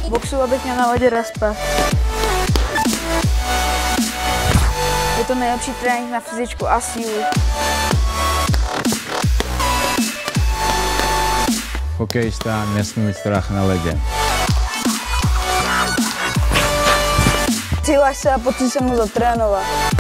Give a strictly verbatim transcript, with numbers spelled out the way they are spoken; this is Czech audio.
Boxu, abych měl na ledě respekt. Je to nejlepší trénink na fyzičku a sílu. Hokejista nesmí mít strach na ledě. Přihlaš se a pojď se mnou zatrénovat.